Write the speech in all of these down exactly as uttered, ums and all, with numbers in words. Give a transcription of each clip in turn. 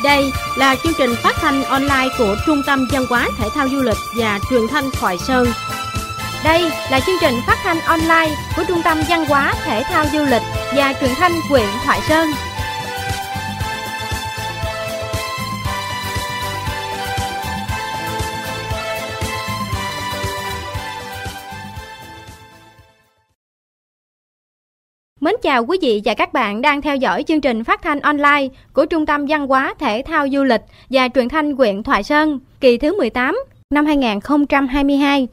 Đây là chương trình phát thanh online của Trung tâm Văn hóa Thể thao Du lịch và Truyền thanh Thoại Sơn. Đây là chương trình phát thanh online của Trung tâm Văn hóa Thể thao Du lịch và Truyền thanh huyện Thoại Sơn. Mến chào quý vị và các bạn đang theo dõi chương trình phát thanh online của Trung tâm Văn hóa Thể thao Du lịch và Truyền thanh huyện Thoại Sơn, kỳ thứ mười tám năm hai nghìn không trăm hai mươi hai.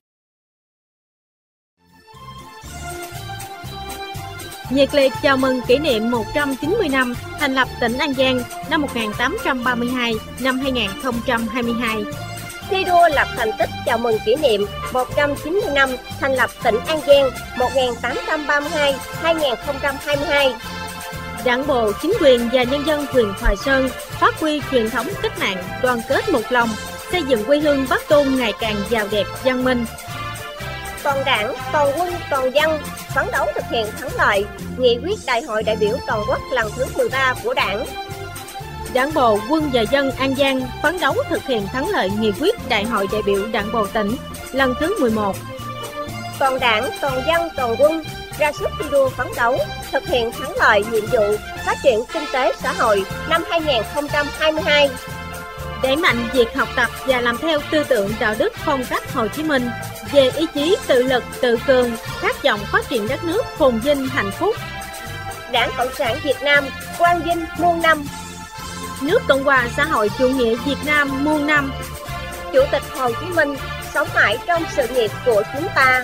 Nhiệt liệt chào mừng kỷ niệm một trăm chín mươi năm thành lập tỉnh An Giang năm một nghìn tám trăm ba mươi hai năm hai nghìn không trăm hai mươi hai. Thi đua lập thành tích chào mừng kỷ niệm một trăm chín mươi năm thành lập tỉnh An Giang một nghìn tám trăm ba mươi hai đến hai nghìn không trăm hai mươi hai. Đảng bộ, chính quyền và nhân dân huyện Thoại Sơn phát huy truyền thống cách mạng, đoàn kết một lòng, xây dựng quê hương Bắc Tôn ngày càng giàu đẹp, văn minh. Toàn Đảng, toàn quân, toàn dân phấn đấu thực hiện thắng lợi nghị quyết Đại hội đại biểu toàn quốc lần thứ mười ba của Đảng. Đảng bộ, quân và dân An Giang phấn đấu thực hiện thắng lợi nghị quyết Đại hội đại biểu Đảng bộ tỉnh lần thứ mười một. Toàn Đảng, toàn dân, toàn quân ra sức thi đua phấn đấu thực hiện thắng lợi nhiệm vụ phát triển kinh tế xã hội năm hai nghìn không trăm hai mươi hai. Đẩy mạnh việc học tập và làm theo tư tưởng đạo đức phong cách Hồ Chí Minh về ý chí tự lực tự cường, khát vọng phát triển đất nước phồn vinh hạnh phúc. Đảng Cộng sản Việt Nam quang vinh muôn năm. Nước Cộng hòa xã hội chủ nghĩa Việt Nam muôn năm. Chủ tịch Hồ Chí Minh sống mãi trong sự nghiệp của chúng ta.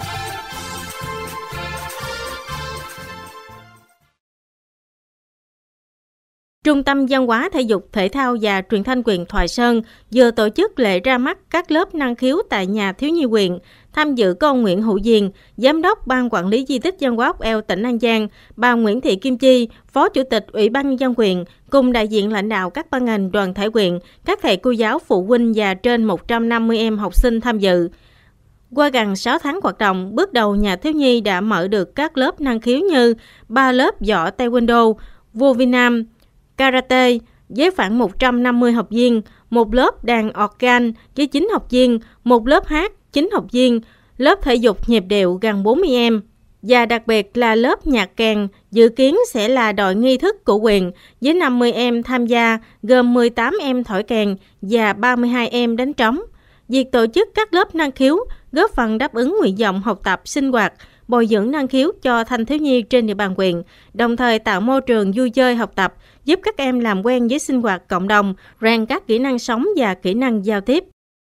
Trung tâm Văn hóa Thể dục Thể thao và Truyền thanh huyện Thoại Sơn vừa tổ chức lễ ra mắt các lớp năng khiếu tại nhà thiếu nhi huyện. Tham dự có ông Nguyễn Hữu Diền, Giám đốc Ban Quản lý Di tích Văn hóa Ốc Eo tỉnh An Giang, bà Nguyễn Thị Kim Chi, Phó Chủ tịch Ủy ban Nhân dân huyện, cùng đại diện lãnh đạo các ban ngành đoàn thể huyện, các thầy cô giáo, phụ huynh và trên một trăm năm mươi em học sinh tham dự. Qua gần sáu tháng hoạt động, bước đầu nhà thiếu nhi đã mở được các lớp năng khiếu như ba lớp võ taekwondo, vô vi nam, karate với khoảng một trăm năm mươi học viên, một lớp đàn organ với chín học viên, một lớp hát chín học viên, lớp thể dục nhịp điệu gần bốn mươi em. Và đặc biệt là lớp nhạc kèn dự kiến sẽ là đội nghi thức của huyện với năm mươi em tham gia, gồm mười tám em thổi kèn và ba mươi hai em đánh trống. Việc tổ chức các lớp năng khiếu góp phần đáp ứng nguyện vọng học tập, sinh hoạt, bồi dưỡng năng khiếu cho thanh thiếu nhi trên địa bàn huyện, đồng thời tạo môi trường vui chơi học tập, giúp các em làm quen với sinh hoạt cộng đồng, rèn các kỹ năng sống và kỹ năng giao tiếp.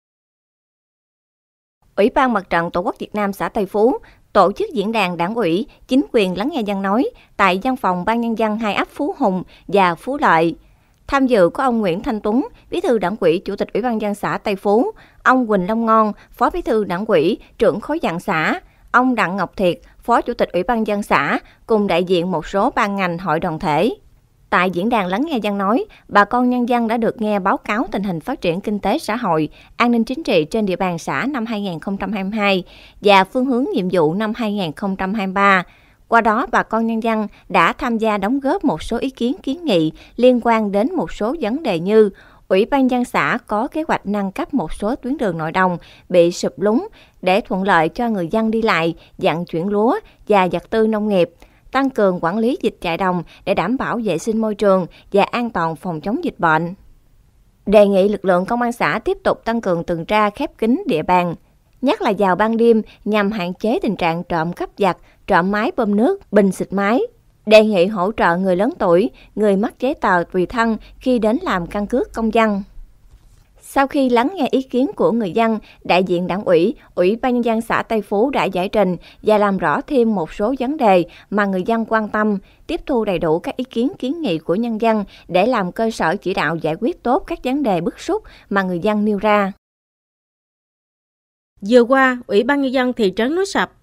Ủy ban Mặt trận Tổ quốc Việt Nam xã Tây Phú tổ chức diễn đàn đảng ủy, chính quyền lắng nghe dân nói tại văn phòng Ban Nhân dân hai ấp Phú Hùng và Phú Lợi. Tham dự có ông Nguyễn Thanh Tuấn, Bí thư Đảng ủy, Chủ tịch Ủy ban nhân dân xã Tây Phú, ông Quỳnh Long Ngon, Phó Bí thư Đảng ủy, trưởng khối dặn xã, ông Đặng Ngọc Thiệt, Phó Chủ tịch Ủy ban nhân dân xã, cùng đại diện một số ban ngành hội đoàn thể. Tại diễn đàn lắng nghe dân nói, bà con nhân dân đã được nghe báo cáo tình hình phát triển kinh tế xã hội, an ninh chính trị trên địa bàn xã năm hai nghìn không trăm hai mươi hai và phương hướng nhiệm vụ năm hai nghìn không trăm hai mươi ba. Qua đó, bà con nhân dân đã tham gia đóng góp một số ý kiến kiến nghị liên quan đến một số vấn đề như Ủy ban nhân dân xã có kế hoạch nâng cấp một số tuyến đường nội đồng bị sụp lún để thuận lợi cho người dân đi lại, vận chuyển lúa và vật tư nông nghiệp, tăng cường quản lý dịch chạy đồng để đảm bảo vệ sinh môi trường và an toàn phòng chống dịch bệnh. Đề nghị lực lượng công an xã tiếp tục tăng cường tuần tra khép kín địa bàn, nhất là vào ban đêm nhằm hạn chế tình trạng trộm cắp vặt, trộm máy bơm nước, bình xịt máy. Đề nghị hỗ trợ người lớn tuổi, người mắc giấy tờ tùy thân khi đến làm căn cước công dân. Sau khi lắng nghe ý kiến của người dân, đại diện Đảng ủy, Ủy ban nhân dân xã Tây Phú đã giải trình và làm rõ thêm một số vấn đề mà người dân quan tâm, tiếp thu đầy đủ các ý kiến kiến nghị của nhân dân để làm cơ sở chỉ đạo giải quyết tốt các vấn đề bức xúc mà người dân nêu ra. Vừa qua, Ủy ban nhân dân thị trấn Núi Sập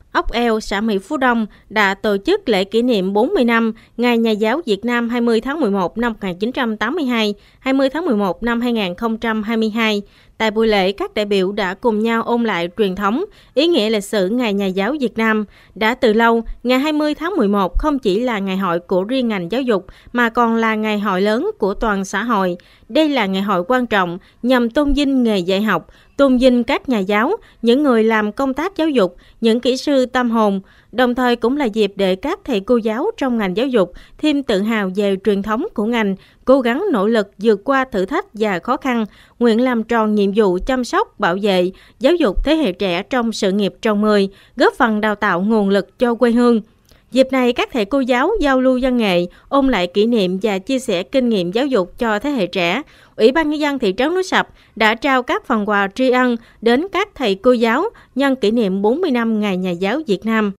Ốc Eo, xã Mỹ Phú Đông đã tổ chức lễ kỷ niệm bốn mươi năm Ngày Nhà giáo Việt Nam hai mươi tháng mười một năm một nghìn chín trăm tám mươi hai, hai mươi tháng mười một năm hai nghìn không trăm hai mươi hai. Tại buổi lễ, các đại biểu đã cùng nhau ôn lại truyền thống, ý nghĩa lịch sử Ngày Nhà giáo Việt Nam. Đã từ lâu, ngày hai mươi tháng mười một không chỉ là ngày hội của riêng ngành giáo dục mà còn là ngày hội lớn của toàn xã hội. Đây là ngày hội quan trọng nhằm tôn vinh nghề dạy học, tôn vinh các nhà giáo, những người làm công tác giáo dục, những kỹ sư tâm hồn, đồng thời cũng là dịp để các thầy cô giáo trong ngành giáo dục thêm tự hào về truyền thống của ngành, cố gắng nỗ lực vượt qua thử thách và khó khăn, nguyện làm tròn nhiệm vụ chăm sóc, bảo vệ, giáo dục thế hệ trẻ trong sự nghiệp trồng người, góp phần đào tạo nguồn lực cho quê hương. Dịp này, các thầy cô giáo giao lưu văn nghệ, ôn lại kỷ niệm và chia sẻ kinh nghiệm giáo dục cho thế hệ trẻ. Ủy ban Nhân dân thị trấn Núi Sập đã trao các phần quà tri ân đến các thầy cô giáo nhân kỷ niệm bốn mươi năm Ngày Nhà giáo Việt Nam.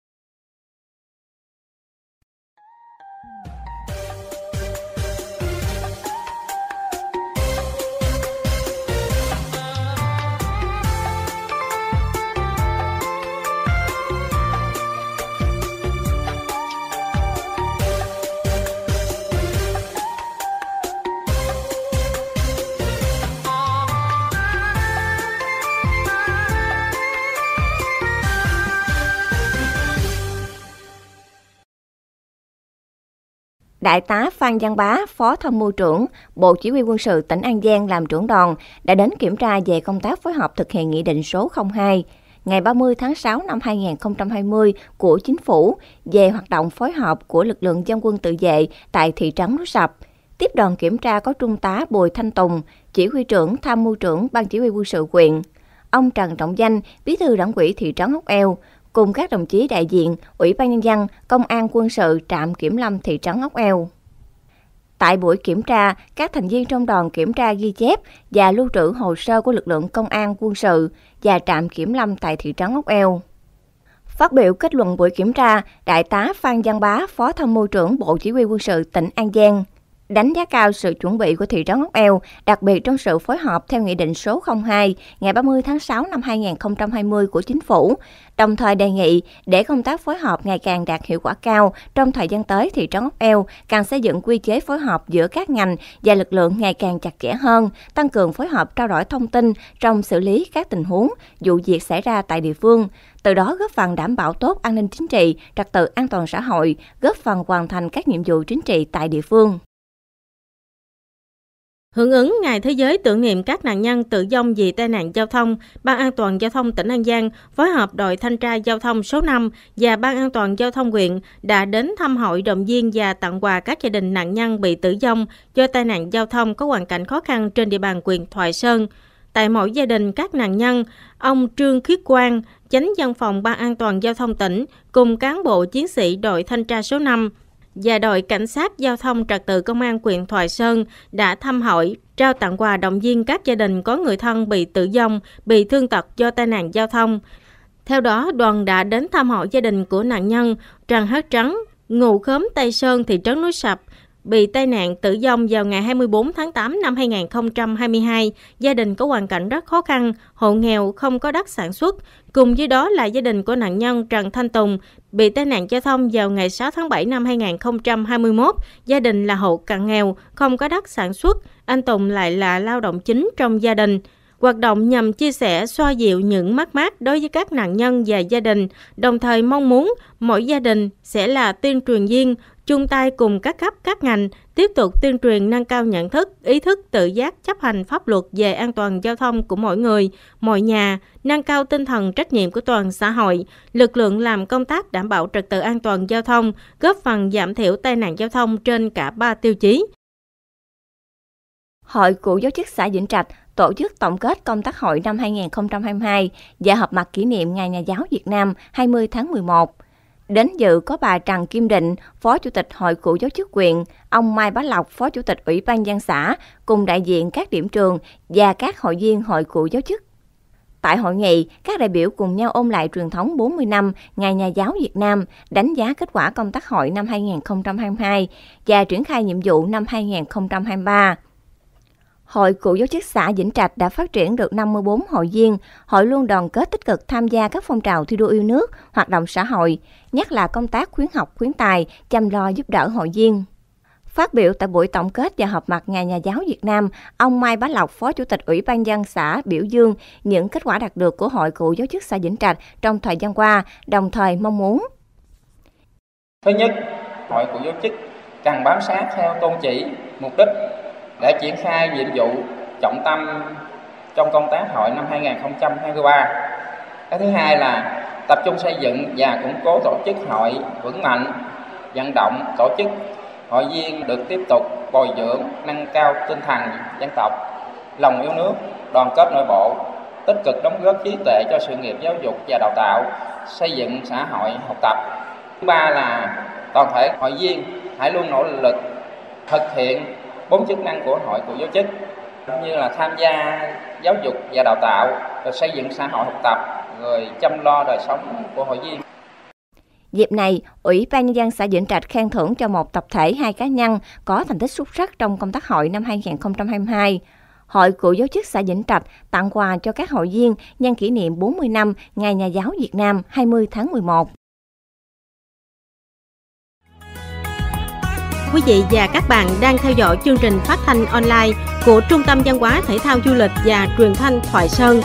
Đại tá Phan Văn Bá, Phó Tham mưu trưởng Bộ Chỉ huy Quân sự tỉnh An Giang làm trưởng đoàn đã đến kiểm tra về công tác phối hợp thực hiện Nghị định số không hai ngày ba mươi tháng sáu năm hai nghìn không trăm hai mươi của Chính phủ về hoạt động phối hợp của lực lượng dân quân tự vệ tại thị trấn Núi Sập. Tiếp đoàn kiểm tra có Trung tá Bùi Thanh Tùng, Chỉ huy trưởng Tham mưu trưởng Ban Chỉ huy Quân sự huyện, ông Trần Trọng Danh, Bí thư Đảng ủy thị trấn Ốc Eo, cùng các đồng chí đại diện Ủy ban Nhân dân, Công an quân sự trạm kiểm lâm thị trấn Ốc Eo. Tại buổi kiểm tra, các thành viên trong đoàn kiểm tra ghi chép và lưu trữ hồ sơ của lực lượng công an quân sự và trạm kiểm lâm tại thị trấn Ốc Eo. Phát biểu kết luận buổi kiểm tra, Đại tá Phan Văn Bá, Phó Tham mưu trưởng Bộ Chỉ huy Quân sự tỉnh An Giang, đánh giá cao sự chuẩn bị của thị trấn Ốc Eo, đặc biệt trong sự phối hợp theo Nghị định số không hai ngày ba mươi tháng sáu năm hai nghìn không trăm hai mươi của Chính phủ, đồng thời đề nghị để công tác phối hợp ngày càng đạt hiệu quả cao trong thời gian tới, thị trấn Ốc Eo càng xây dựng quy chế phối hợp giữa các ngành và lực lượng ngày càng chặt chẽ hơn, tăng cường phối hợp trao đổi thông tin trong xử lý các tình huống, vụ việc xảy ra tại địa phương, từ đó góp phần đảm bảo tốt an ninh chính trị, trật tự an toàn xã hội, góp phần hoàn thành các nhiệm vụ chính trị tại địa phương. Hưởng ứng Ngày Thế giới tưởng niệm các nạn nhân tử vong vì tai nạn giao thông, Ban An toàn Giao thông tỉnh An Giang phối hợp đội thanh tra giao thông số năm và Ban An toàn Giao thông huyện đã đến thăm hỏi, động viên và tặng quà các gia đình nạn nhân bị tử vong do tai nạn giao thông có hoàn cảnh khó khăn trên địa bàn huyện Thoại Sơn. Tại mỗi gia đình các nạn nhân, ông Trương Khiết Quang, Chánh Văn phòng Ban An toàn Giao thông tỉnh cùng cán bộ chiến sĩ đội thanh tra số năm và đội cảnh sát giao thông trật tự công an huyện Thoại Sơn đã thăm hỏi, trao tặng quà động viên các gia đình có người thân bị tử vong, bị thương tật do tai nạn giao thông. Theo đó, đoàn đã đến thăm hỏi gia đình của nạn nhân Trần Hát Trắng, ngụ khóm Tây Sơn, thị trấn Núi Sập, bị tai nạn tử vong vào ngày hai mươi tư tháng tám năm hai nghìn không trăm hai mươi hai. Gia đình có hoàn cảnh rất khó khăn, hộ nghèo, không có đất sản xuất. Cùng với đó là gia đình của nạn nhân Trần Thanh Tùng bị tai nạn giao thông vào ngày sáu tháng bảy năm hai nghìn không trăm hai mươi mốt. Gia đình là hộ cận nghèo, không có đất sản xuất. Anh Tùng lại là lao động chính trong gia đình. Hoạt động nhằm chia sẻ, xoa dịu những mất mát đối với các nạn nhân và gia đình, đồng thời mong muốn mỗi gia đình sẽ là tuyên truyền viên, chung tay cùng các cấp các ngành tiếp tục tuyên truyền, nâng cao nhận thức, ý thức tự giác chấp hành pháp luật về an toàn giao thông của mỗi người, mọi nhà, nâng cao tinh thần trách nhiệm của toàn xã hội, lực lượng làm công tác đảm bảo trật tự an toàn giao thông, góp phần giảm thiểu tai nạn giao thông trên cả ba tiêu chí. Hội Cựu giáo chức xã Vĩnh Trạch tổ chức tổng kết công tác hội năm hai nghìn không trăm hai mươi hai và họp mặt kỷ niệm Ngày Nhà giáo Việt Nam hai mươi tháng mười một. Đến dự có bà Trần Kim Định, Phó Chủ tịch Hội Cựu giáo chức huyện, ông Mai Bá Lộc, Phó Chủ tịch Ủy ban nhân dân xã, cùng đại diện các điểm trường và các hội viên Hội Cựu giáo chức. Tại hội nghị, các đại biểu cùng nhau ôn lại truyền thống bốn mươi năm Ngày Nhà giáo Việt Nam, đánh giá kết quả công tác hội năm hai nghìn không trăm hai mươi hai và triển khai nhiệm vụ năm hai nghìn không trăm hai mươi ba. Hội Cựu giáo chức xã Vĩnh Trạch đã phát triển được năm mươi bốn hội viên. Hội luôn đoàn kết tích cực tham gia các phong trào thi đua yêu nước, hoạt động xã hội, nhất là công tác khuyến học khuyến tài, chăm lo giúp đỡ hội viên. Phát biểu tại buổi tổng kết và họp mặt Ngày Nhà giáo Việt Nam, ông Mai Bá Lộc, Phó Chủ tịch Ủy ban nhân dân xã biểu dương những kết quả đạt được của Hội Cựu giáo chức xã Vĩnh Trạch trong thời gian qua, đồng thời mong muốn. Thứ nhất, Hội Cựu giáo chức cần bám sát theo tôn chỉ, mục đích để triển khai nhiệm vụ trọng tâm trong công tác hội năm hai nghìn không trăm hai mươi ba. Cái thứ hai là tập trung xây dựng và củng cố tổ chức hội vững mạnh, vận động tổ chức hội viên được tiếp tục bồi dưỡng, nâng cao tinh thần dân tộc, lòng yêu nước, đoàn kết nội bộ, tích cực đóng góp trí tuệ cho sự nghiệp giáo dục và đào tạo, xây dựng xã hội học tập. Thứ ba là toàn thể hội viên hãy luôn nỗ lực thực hiện bốn chức năng của Hội Cựu giáo chức, cũng như là tham gia giáo dục và đào tạo, rồi xây dựng xã hội học tập, rồi chăm lo đời sống của hội viên. Dịp này, Ủy ban nhân dân xã Vĩnh Trạch khen thưởng cho một tập thể, hai cá nhân có thành tích xuất sắc trong công tác hội năm hai nghìn không trăm hai mươi hai. Hội Cựu giáo chức xã Vĩnh Trạch tặng quà cho các hội viên nhân kỷ niệm bốn mươi năm Ngày Nhà giáo Việt Nam hai mươi tháng mười một. Quý vị và các bạn đang theo dõi chương trình phát thanh online của Trung tâm Văn hóa Thể thao Du lịch và Truyền thanh Thoại Sơn.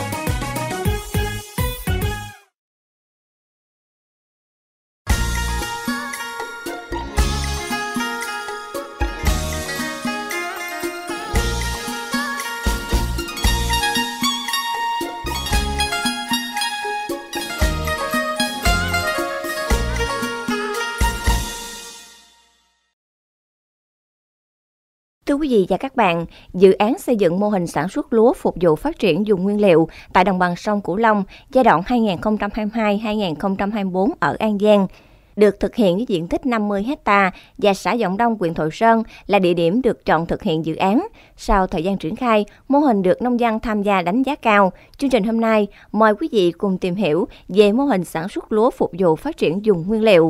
Thưa quý vị và các bạn, dự án xây dựng mô hình sản xuất lúa phục vụ phát triển vùng nguyên liệu tại đồng bằng sông Cửu Long giai đoạn hai nghìn không trăm hai mươi hai đến hai nghìn không trăm hai mươi tư ở An Giang được thực hiện với diện tích năm mươi héc ta và xã Vọng Đông, huyện Thoại Sơn là địa điểm được chọn thực hiện dự án. Sau thời gian triển khai, mô hình được nông dân tham gia đánh giá cao. Chương trình hôm nay mời quý vị cùng tìm hiểu về mô hình sản xuất lúa phục vụ phát triển vùng nguyên liệu.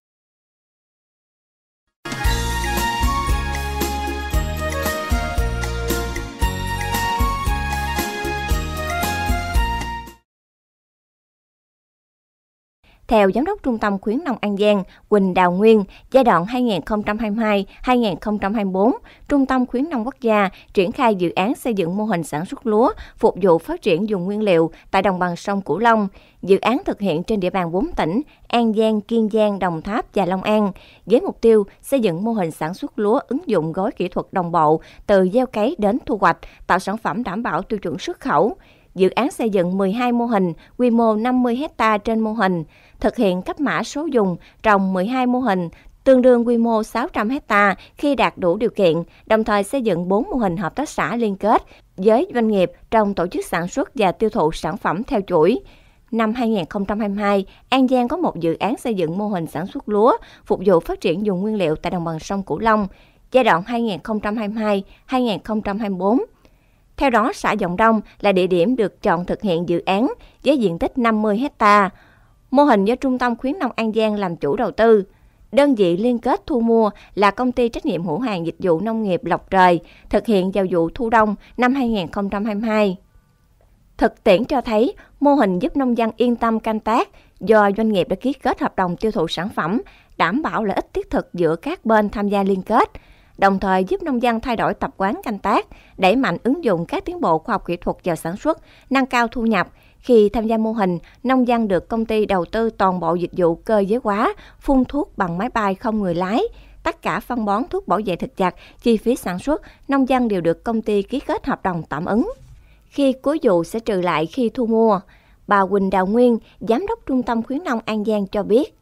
Theo Giám đốc Trung tâm Khuyến nông An Giang, Quỳnh Đào Nguyên, giai đoạn hai nghìn không trăm hai mươi hai đến hai nghìn không trăm hai mươi tư, Trung tâm Khuyến nông Quốc gia triển khai dự án xây dựng mô hình sản xuất lúa phục vụ phát triển vùng nguyên liệu tại đồng bằng sông Cửu Long. Dự án thực hiện trên địa bàn bốn tỉnh An Giang, Kiên Giang, Đồng Tháp và Long An, với mục tiêu xây dựng mô hình sản xuất lúa ứng dụng gói kỹ thuật đồng bộ từ gieo cấy đến thu hoạch, tạo sản phẩm đảm bảo tiêu chuẩn xuất khẩu. Dự án xây dựng mười hai mô hình, quy mô năm mươi héc ta trên mô hình, thực hiện cấp mã số dùng, trồng mười hai mô hình, tương đương quy mô sáu trăm héc ta khi đạt đủ điều kiện, đồng thời xây dựng bốn mô hình hợp tác xã liên kết với doanh nghiệp trong tổ chức sản xuất và tiêu thụ sản phẩm theo chuỗi. Năm hai nghìn không trăm hai mươi hai, An Giang có một dự án xây dựng mô hình sản xuất lúa phục vụ phát triển vùng nguyên liệu tại đồng bằng sông Cửu Long, giai đoạn hai nghìn không trăm hai mươi hai đến hai nghìn không trăm hai mươi tư. Theo đó, xã Vọng Đông là địa điểm được chọn thực hiện dự án với diện tích năm mươi héc ta. Mô hình do Trung tâm Khuyến nông An Giang làm chủ đầu tư. Đơn vị liên kết thu mua là Công ty trách nhiệm hữu hạn dịch vụ nông nghiệp Lộc Trời, thực hiện vào vụ thu đông năm hai nghìn không trăm hai mươi hai. Thực tiễn cho thấy, mô hình giúp nông dân yên tâm canh tác do doanh nghiệp đã ký kết hợp đồng tiêu thụ sản phẩm, đảm bảo lợi ích thiết thực giữa các bên tham gia liên kết, đồng thời giúp nông dân thay đổi tập quán canh tác, đẩy mạnh ứng dụng các tiến bộ khoa học kỹ thuật vào sản xuất, nâng cao thu nhập. Khi tham gia mô hình, nông dân được công ty đầu tư toàn bộ dịch vụ cơ giới hóa, phun thuốc bằng máy bay không người lái, tất cả phân bón, thuốc bảo vệ thực vật, chi phí sản xuất, nông dân đều được công ty ký kết hợp đồng tạm ứng. Khi cuối vụ sẽ trừ lại khi thu mua. Bà Quỳnh Đào Nguyên, Giám đốc Trung tâm Khuyến nông An Giang cho biết.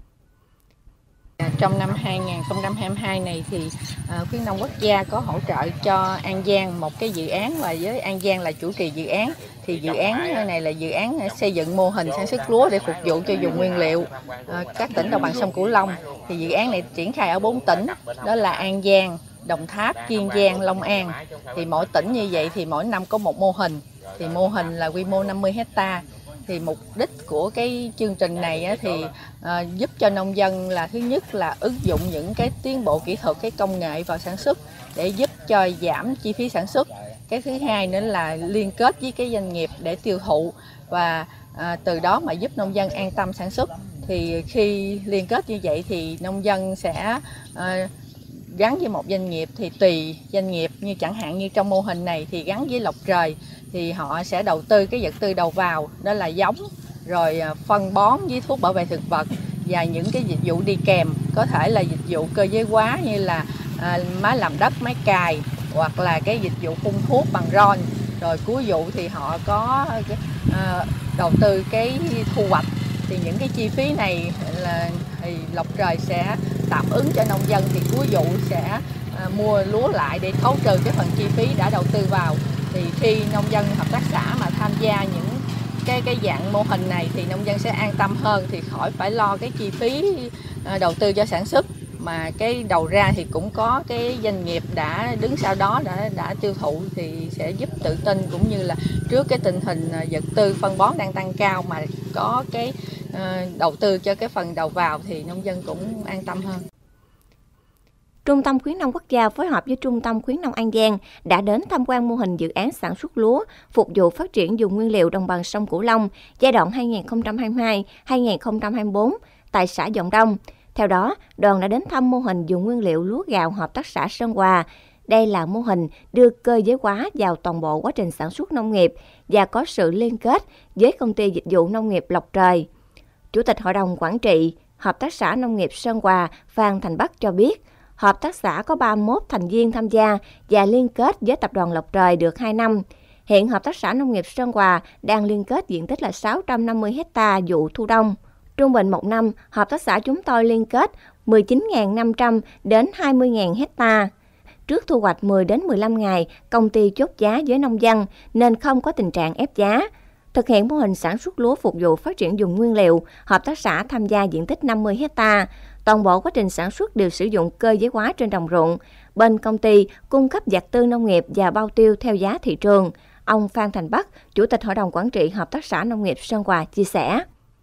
Trong năm hai nghìn không trăm hai mươi hai này thì uh, Khuyến nông Quốc gia có hỗ trợ cho An Giang một cái dự án, và với An Giang là chủ trì dự án. Thì dự án này là dự án xây dựng mô hình sản xuất lúa để phục vụ cho vùng nguyên liệu uh, các tỉnh đồng bằng sông Cửu Long. Thì dự án này triển khai ở bốn tỉnh, đó là An Giang, Đồng Tháp, Kiên Giang, Long An. Thì mỗi tỉnh như vậy thì mỗi năm có một mô hình. Thì mô hình là quy mô năm mươi héc ta. Thì mục đích của cái chương trình này á, thì uh, giúp cho nông dân là thứ nhất là ứng dụng những cái tiến bộ kỹ thuật, cái công nghệ vào sản xuất để giúp cho giảm chi phí sản xuất. Cái thứ hai nữa là liên kết với cái doanh nghiệp để tiêu thụ và à, từ đó mà giúp nông dân an tâm sản xuất. Thì khi liên kết như vậy thì nông dân sẽ à, gắn với một doanh nghiệp, thì tùy doanh nghiệp, như chẳng hạn như trong mô hình này thì gắn với Lộc Trời thì họ sẽ đầu tư cái vật tư đầu vào, đó là giống, rồi phân bón với thuốc bảo vệ thực vật và những cái dịch vụ đi kèm, có thể là dịch vụ cơ giới hóa như là à, máy làm đất, máy cày, hoặc là cái dịch vụ phun thuốc bằng drone. Rồi cuối vụ thì họ có à, đầu tư cái thu hoạch, thì những cái chi phí này là thì Lộc Trời sẽ tạm ứng cho nông dân, thì cuối vụ sẽ à, mua lúa lại để khấu trừ cái phần chi phí đã đầu tư vào. Thì khi nông dân hợp tác xã mà tham gia những cái cái dạng mô hình này thì nông dân sẽ an tâm hơn, thì khỏi phải lo cái chi phí à, đầu tư cho sản xuất, mà cái đầu ra thì cũng có cái doanh nghiệp đã đứng sau đó đã đã tiêu thụ, thì sẽ giúp tự tin, cũng như là trước cái tình hình vật tư phân bón đang tăng cao mà có cái uh, đầu tư cho cái phần đầu vào thì nông dân cũng an tâm hơn. Trung tâm khuyến nông quốc gia phối hợp với Trung tâm khuyến nông An Giang đã đến tham quan mô hình dự án sản xuất lúa phục vụ phát triển vùng nguyên liệu đồng bằng sông Cửu Long giai đoạn hai nghìn không trăm hai mươi hai đến hai nghìn không trăm hai mươi tư tại xã Giọng Đông. Theo đó, đoàn đã đến thăm mô hình vùng nguyên liệu lúa gạo hợp tác xã Sơn Hòa. Đây là mô hình đưa cơ giới hóa vào toàn bộ quá trình sản xuất nông nghiệp và có sự liên kết với công ty dịch vụ nông nghiệp Lộc Trời. Chủ tịch Hội đồng Quản trị Hợp tác xã Nông nghiệp Sơn Hòa Phan Thành Bắc cho biết, hợp tác xã có ba mươi mốt thành viên tham gia và liên kết với tập đoàn Lộc Trời được hai năm. Hiện Hợp tác xã Nông nghiệp Sơn Hòa đang liên kết diện tích là sáu trăm năm mươi héc ta vụ thu đông. Trung bình một năm, hợp tác xã chúng tôi liên kết mười chín nghìn năm trăm đến hai mươi nghìn héc ta. Trước thu hoạch mười đến mười lăm ngày, công ty chốt giá với nông dân nên không có tình trạng ép giá. Thực hiện mô hình sản xuất lúa phục vụ phát triển vùng nguyên liệu, hợp tác xã tham gia diện tích năm mươi héc ta. Toàn bộ quá trình sản xuất đều sử dụng cơ giới hóa trên đồng ruộng. Bên công ty cung cấp vật tư nông nghiệp và bao tiêu theo giá thị trường. Ông Phan Thành Bắc, Chủ tịch Hội đồng Quản trị Hợp tác xã Nông nghiệp Sơn Hòa chia sẻ.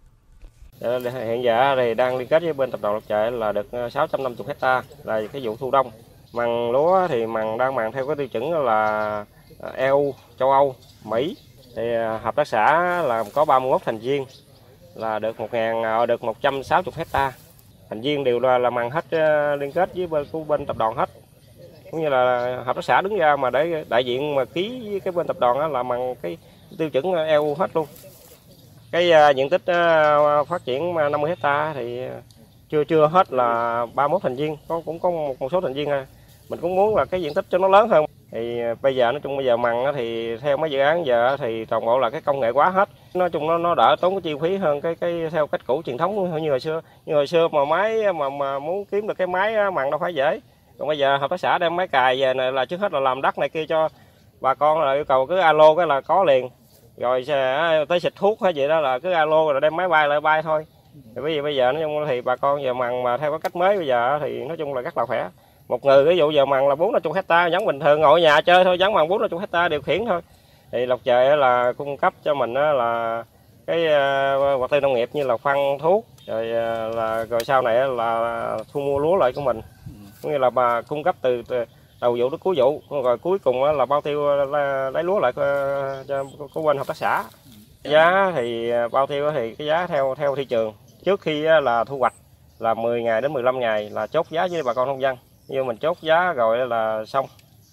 Hiện giờ thì đang liên kết với bên tập đoàn Lộc Trời là được sáu trăm năm mươi héc ta là cái vụ thu đông. Màng lúa thì màng đang màng theo cái tiêu chuẩn là e u, châu Âu, Mỹ. Thì hợp tác xã là có ba mươi mốt thành viên là được một ngàn được một trăm sáu mươi héc ta. Thành viên đều là, là màng hết liên kết với bên của bên tập đoàn hết. Cũng như là hợp tác xã đứng ra mà để đại diện mà ký với cái bên tập đoàn đó là màng cái tiêu chuẩn e u hết luôn. Cái uh, diện tích uh, phát triển năm mươi héc ta thì chưa chưa hết là ba mươi mốt thành viên, có cũng có một, một số thành viên à. Mình cũng muốn là cái diện tích cho nó lớn hơn. Thì bây giờ nói chung bây giờ mằng thì theo mấy dự án giờ thì toàn bộ là cái công nghệ quá hết. Nói chung nó nó đỡ tốn cái chi phí hơn cái cái theo cách cũ truyền thống như hồi xưa. Như hồi xưa mà máy mà mà muốn kiếm được cái máy mằng đâu phải dễ. Còn bây giờ hợp tác xã đem máy cày về này là trước hết là làm đất này kia cho bà con, là yêu cầu cứ alo cái là có liền. Rồi tới xịt thuốc hay gì đó là cứ alo rồi đem máy bay lại bay thôi. Thì bây giờ bây giờ nói chung thì bà con giờ mằng mà theo cái cách mới bây giờ thì nói chung là rất là khỏe. Một người ví dụ giờ mằng là bốn mươi héc ta, giống bình thường ngồi ở nhà chơi thôi, giống mằng bốn mươi héc ta điều khiển thôi. Thì Lộc Trời là cung cấp cho mình là cái vật tư nông nghiệp như là phân thuốc, rồi là rồi sau này là thu mua lúa lại của mình. Cũng như là bà cung cấp từ, từ đầu vụ đến cuối vụ, rồi cuối cùng là bao tiêu lấy lúa lại cho của bên hợp tác xã. Giá thì bao tiêu thì cái giá theo theo thị trường. Trước khi là thu hoạch là mười ngày đến mười lăm ngày là chốt giá với bà con nông dân. Nhưng mình chốt giá rồi là xong.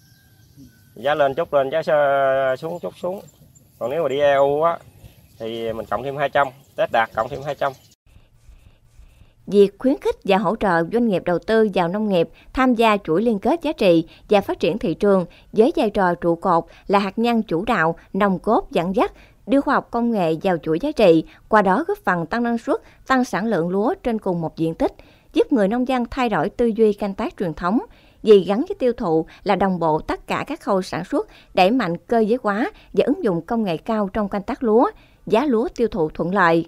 Giá lên chốt lên, giá xuống chốt xuống. Còn nếu mà đi e u á thì mình cộng thêm hai trăm, Tết đạt cộng thêm hai trăm. Việc khuyến khích và hỗ trợ doanh nghiệp đầu tư vào nông nghiệp tham gia chuỗi liên kết giá trị và phát triển thị trường với vai trò trụ cột là hạt nhân chủ đạo, nòng cốt dẫn dắt, đưa khoa học công nghệ vào chuỗi giá trị, qua đó góp phần tăng năng suất, tăng sản lượng lúa trên cùng một diện tích, giúp người nông dân thay đổi tư duy canh tác truyền thống. Vì gắn với tiêu thụ là đồng bộ tất cả các khâu sản xuất, đẩy mạnh cơ giới hóa và ứng dụng công nghệ cao trong canh tác lúa, giá lúa tiêu thụ thuận lợi.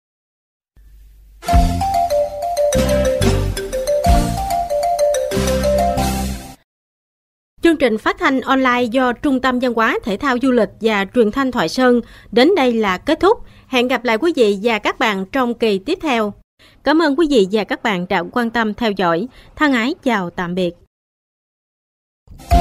Chương trình phát thanh online do Trung tâm Văn hóa Thể thao Du lịch và Truyền thanh Thoại Sơn đến đây là kết thúc. Hẹn gặp lại quý vị và các bạn trong kỳ tiếp theo. Cảm ơn quý vị và các bạn đã quan tâm theo dõi. Thân ái chào tạm biệt.